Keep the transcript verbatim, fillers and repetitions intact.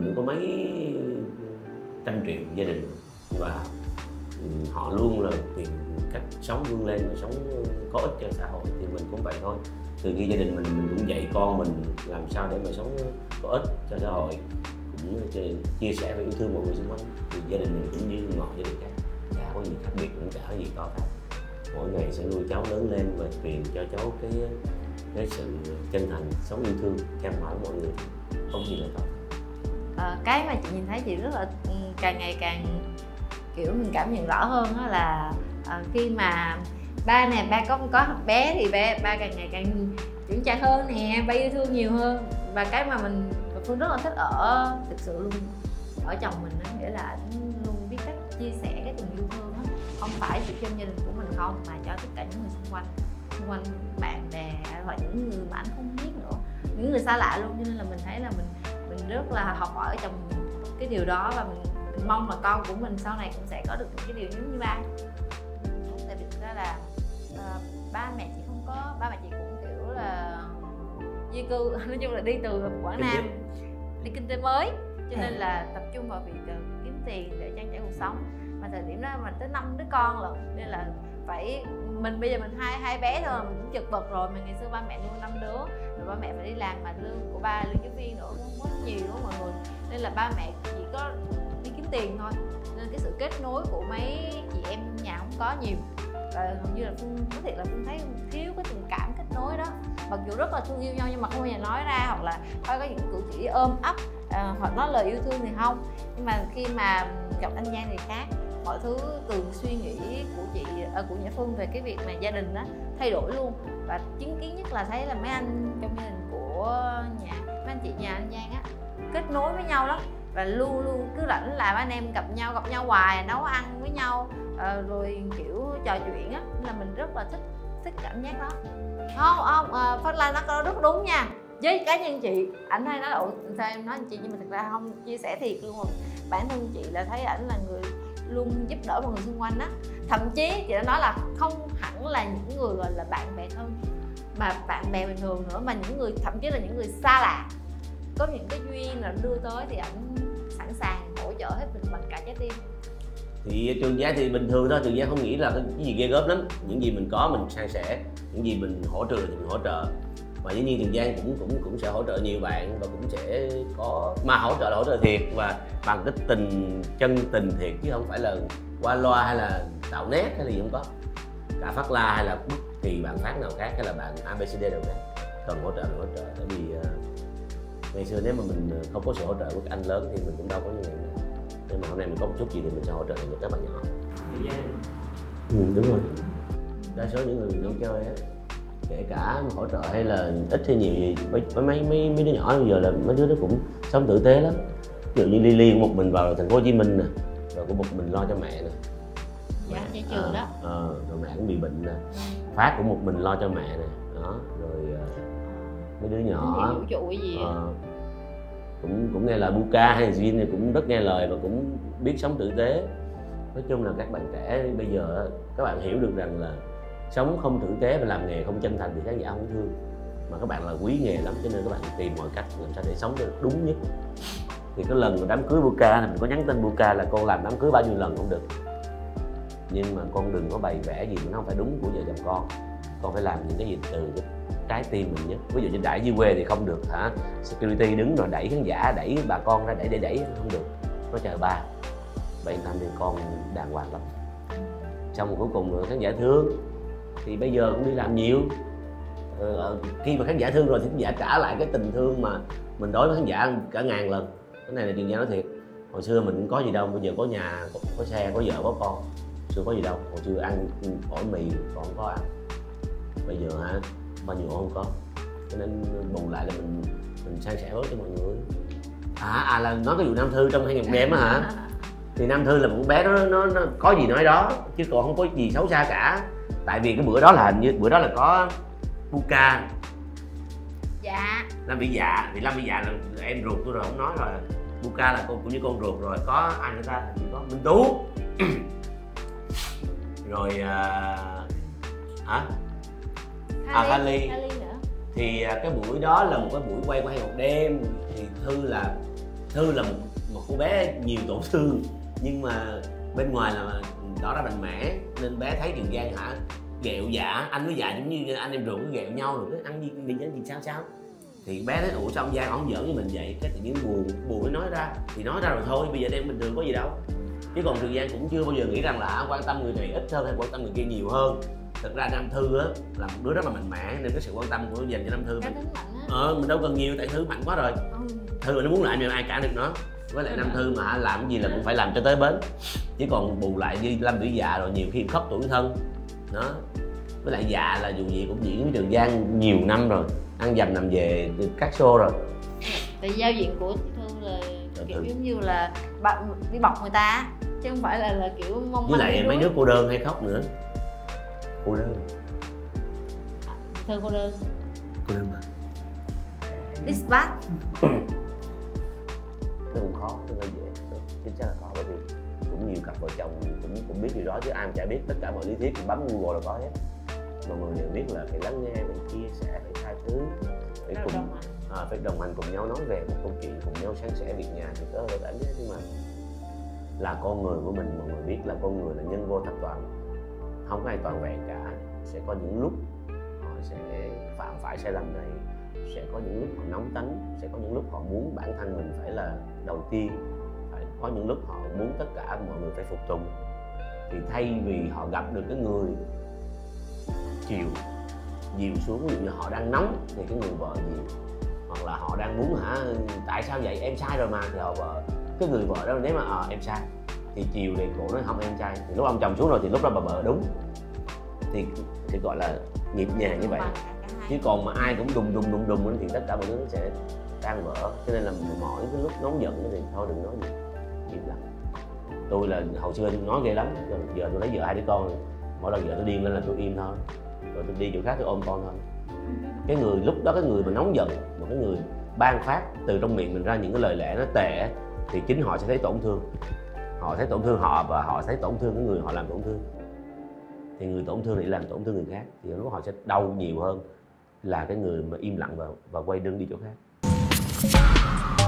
cũng có mấy trăm triệu gia đình và họ luôn là tìm cách sống vươn lên và sống có ích cho xã hội, thì mình cũng vậy thôi. Từ khi gia đình mình mình cũng dạy con mình làm sao để mà sống có ích cho xã hội, cũng chia sẻ và yêu thương mọi người xung quanh. Thì gia đình mình cũng như mọi gia đình khác, chả có gì khác biệt, cũng chả có gì to khác. Mỗi ngày sẽ nuôi cháu lớn lên và truyền cho cháu cái cái sự chân thành, sống yêu thương, cam mãi mọi người, không gì là to. À, cái mà chị nhìn thấy chị rất là càng ngày càng kiểu mình cảm nhận rõ hơn đó là à, khi mà ba nè, ba có có bé thì ba, ba càng ngày càng trưởng chạc hơn nè, ba yêu thương nhiều hơn. Và cái mà mình và Phương rất là thích ở thực sự luôn ở chồng mình đó, nghĩa là anh luôn biết cách chia sẻ cái tình yêu thương đó, không phải chỉ trong gia đình của mình không mà cho tất cả những người xung quanh, xung quanh bạn bè hoặc những người mà anh không biết nữa, những người xa lạ luôn. Cho nên là mình thấy là mình mình rất là học hỏi ở chồng mình cái điều đó, và mình, mình mong là con của mình sau này cũng sẽ có được những cái điều giống như ba. Tại vì thực ra là uh, ba mẹ chị không có, ba mẹ chị cũng kiểu là di cư, nói chung là đi từ Quảng Nam đi kinh tế mới, cho nên là tập trung vào việc uh, kiếm tiền để trang trải cuộc sống. Mà thời điểm đó mà tới năm đứa con lận, nên là phải mình bây giờ mình hai hai bé thôi mình cũng chật vật rồi, mà ngày xưa ba mẹ nuôi năm đứa rồi, ba mẹ phải đi làm mà lương của ba lương giáo viên nữa cũng rất nhiều đúng không mọi người, nên là ba mẹ chỉ có đi kiếm tiền thôi, nên cái sự kết nối của mấy chị em nhà không có nhiều. Và hầu như là Phương có thiệt là Phương thấy thiếu cái tình cảm kết nối đó, mặc dù rất là thương yêu nhau nhưng mà không bao giờ nói ra, hoặc là có những cử chỉ ôm ấp à, hoặc nói lời yêu thương thì không. Nhưng mà khi mà gặp anh Giang thì khác, mọi thứ từ suy nghĩ của chị à, của Nhã Phương về cái việc mà gia đình đó thay đổi luôn. Và chứng kiến nhất là thấy là mấy anh trong gia đình của nhà mấy anh chị nhà anh Giang á kết nối với nhau lắm, và luôn luôn cứ rảnh là anh em gặp nhau gặp nhau hoài, nấu ăn với nhau à, rồi kiểu trò chuyện á, là mình rất là thích thích cảm giác đó. Không không à, Phát Lan nó có rất đúng nha, với cá nhân chị ảnh hay nói là sao em nói anh chị, nhưng mà thực ra không, chia sẻ thiệt luôn rồi, bản thân chị là thấy ảnh là người luôn giúp đỡ mọi người xung quanh á. Thậm chí chị đã nói là không hẳn là những người gọi là bạn bè thân, mà bạn bè bình thường nữa, mà những người thậm chí là những người xa lạ có những cái duyên là đưa tới thì ảnh sẵn sàng hỗ trợ hết mình bằng cả trái tim. Thì Trường Giang thì bình thường thôi, Trường Giang không nghĩ là cái gì ghê gớm lắm, những gì mình có mình san sẻ, những gì mình hỗ trợ thì mình hỗ trợ. Và dĩ nhiên Trường Giang cũng cũng cũng sẽ hỗ trợ nhiều bạn, và cũng sẽ có, mà hỗ trợ là hỗ trợ thiệt và bằng cái tình chân tình thiệt, chứ không phải là qua loa hay là tạo nét hay là gì, không có. Cả Phát La hay là bất kỳ bạn phát nào khác, hay là bạn a bê xê đê nào khác cần hỗ trợ mình hỗ trợ. Tại vì uh, ngày xưa nếu mà mình không có sự hỗ trợ của các anh lớn thì mình cũng đâu có như vậy nữa. Nhưng mà hôm nay mình có một chút gì thì mình sẽ hỗ trợ được các bạn nhỏ. Ừ, đúng rồi. Đa số những người đi chơi á, kể cả hỗ trợ hay là ít hay nhiều gì, mấy mấy mấy mấy đứa nhỏ bây giờ là mấy đứa nó cũng sống tử tế lắm. Ví dụ như Lily của một mình vào thành phố Hồ Chí Minh nè, rồi của một mình lo cho mẹ nè. Dạ, cho trường đó. Ờ, rồi mẹ cũng bị bệnh nè. Phát cũng một mình lo cho mẹ nè, đó, rồi mấy đứa nhỏ vũ trụ gì ờ, cũng cũng nghe lời Buka hay Jin thì cũng rất nghe lời và cũng biết sống tử tế. Nói chung là các bạn trẻ bây giờ các bạn hiểu được rằng là sống không tử tế và làm nghề không chân thành thì khán giả không thương, mà các bạn là quý nghề lắm, cho nên các bạn tìm mọi cách làm sao để sống cho đúng nhất. Thì cái lần mà đám cưới Buka thì mình có nhắn tin Buka là con làm đám cưới bao nhiêu lần cũng được, nhưng mà con đừng có bày vẽ gì mà nó không phải đúng của vợ chồng con. Con phải làm những cái gì từ cái trái tim mình nhất. Ví dụ như đẩy dưới quê thì không được hả, security đứng rồi đẩy khán giả, đẩy bà con ra, đẩy đẩy đẩy không được, nó chờ ba. Vậy tâm thì con đàng hoàng lắm. Xong cuối cùng khán giả thương thì bây giờ cũng đi làm nhiều. Ờ, khi mà khán giả thương rồi thì khán giả trả lại cái tình thương mà mình đối với khán giả cả ngàn lần. Cái này là Trường Giang nói thiệt. Hồi xưa mình cũng có gì đâu, bây giờ có nhà, có, có xe, có vợ, có con. Hồi xưa có gì đâu, hồi xưa ăn ổi mì còn không có ăn. Bây giờ hả, bao nhiêu không có. Cho nên bù lại là mình mình san sẻ bớt cho mọi người. À, à là nói cái vụ Nam Thư trong hai ngàn đêm á hả? Thì Nam Thư là một bé đó, nó, nó có gì nói đó, chứ còn không có gì xấu xa cả. Tại vì cái bữa đó là hình như bữa đó là có Buka. Dạ. Lâm Vĩ Dạ, thì Lâm Vĩ Dạ là em ruột tôi rồi, không nói rồi. Buka là con cũng như con ruột rồi, có ai nữa ta? Chỉ có Minh Tú. Rồi uh, hả? À, Kali. Kali nữa. Thì uh, cái buổi đó là một cái buổi quay của hai một đêm, thì Thư là Thư là một, một cô bé nhiều tổn thương nhưng mà bên ngoài là tỏ ra mạnh mẽ, nên bé thấy Trường Giang hả ghẹo dạ, anh với dạ giống như anh em ruột ghẹo nhau rồi cái ăn gì đi gì sao sao, thì bé nói ủa sao ông Giang ông giỡn với mình vậy, cái tự nhiên buồn buồn mới nói ra, thì nói ra rồi thôi, bây giờ em bình thường có gì đâu. Chứ còn Trường Giang cũng chưa bao giờ nghĩ rằng là quan tâm người này ít hơn hay quan tâm người kia nhiều hơn. Thật ra Nam Thư á là một đứa rất là mạnh mẽ, nên cái sự quan tâm của dành cho Nam Thư mình, ờ mình đâu cần nhiều, tại Thư mạnh quá rồi. ừ. Thư nó muốn lại nhưng ai cản được nó, với lại Nam Thư mà làm cái gì là cũng phải làm cho tới bến, chứ còn bù lại đi Lâm Tử Dạ rồi nhiều khi khóc tủi thân đó. Với lại Dạ là dù gì cũng diễn với Trường Giang nhiều năm rồi, ăn dầm nằm về các show rồi. Tại giao diện của Thư là kiểu giống như là đi bọc người ta chứ không phải là là kiểu mong. Với lại mấy đứa cô đơn hay khóc nữa. Cô đơn. Thư cô đơn. Cô đơn mà. It's bad. Nó cũng khó, nó hơi dễ. Chính xác là khó, bởi vì cũng nhiều cặp vợ chồng cũng cũng biết điều đó chứ ai mà chả biết, tất cả mọi lý thuyết thì bấm Google là có hết. Mọi người đều biết là phải lắng nghe, phải chia sẻ, phải tha thứ, phải cùng đồng à, phải đồng hành cùng nhau nói về một câu chuyện, cùng nhau san sẻ việc nhà thì có hơi đánh nhé. Nhưng mà là con người của mình, mọi người biết là con người là nhân vô thập toàn, không có ai toàn vẹn cả. Sẽ có những lúc họ sẽ phạm phải sai lầm này, sẽ có những lúc họ nóng tánh, sẽ có những lúc họ muốn bản thân mình phải là đầu tiên, phải có những lúc họ muốn tất cả mọi người phải phục tùng. Thì thay vì họ gặp được cái người chịu dịu xuống, ví dụ như họ đang nóng thì cái người vợ dịu, hoặc là họ đang muốn hả tại sao vậy em sai rồi mà, thì họ vợ cái người vợ đó nếu mà à, em sai thì chiều thì cổ nói không em sai, thì lúc ông chồng xuống rồi thì lúc đó bà vợ đúng, thì thì gọi là nhịp nhàng như vậy. Chứ còn mà ai cũng đùng đùng đùng đùng thì tất cả mọi thứ nó sẽ tan vỡ. Cho nên là mỗi cái lúc nóng giận thì thôi đừng nói gì, im lặng. Tôi là hồi xưa tôi nói ghê lắm, rồi giờ tôi lấy vợ hai đứa con rồi, mỗi lần vợ tôi điên lên là tôi im thôi, rồi tôi đi chỗ khác tôi ôm con thôi. Cái người lúc đó cái người mà nóng giận, một cái người ban phát từ trong miệng mình ra những cái lời lẽ nó tệ, thì chính họ sẽ thấy tổn thương, họ thấy tổn thương họ và họ thấy tổn thương cái người họ làm tổn thương. Thì người tổn thương thì làm tổn thương người khác, thì lúc họ sẽ đau nhiều hơn là cái người mà im lặng và, và quay lưng đi chỗ khác.